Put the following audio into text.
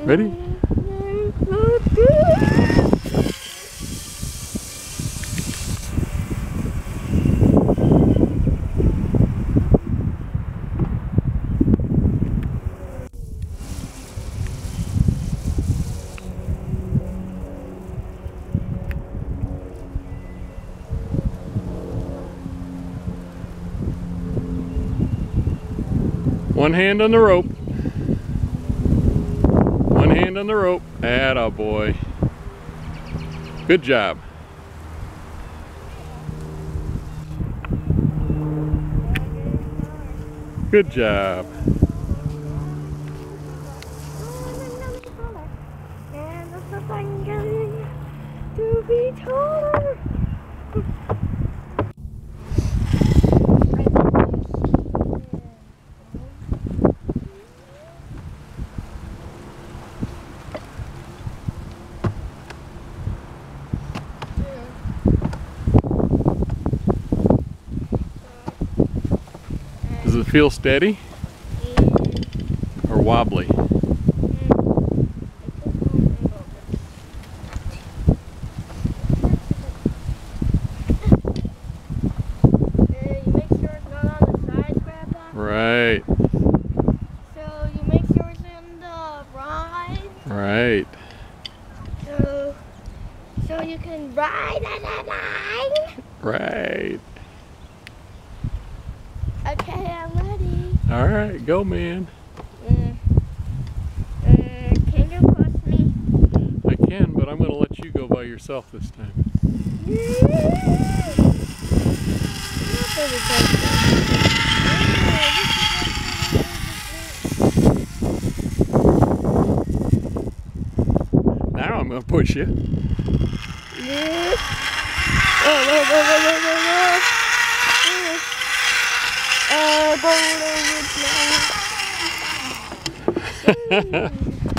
Ready? One hand on the rope. One hand on the rope. Atta boy. Good job. Good job. And I'm getting to be taller. Does it feel steady or wobbly? Right. So you make sure it's in the ride. Right. So you can ride on that line. Right. Okay, I'm ready. All right, go, man. Can you push me? I can, but I'm going to let you go by yourself this time. Now I'm going to push you. Go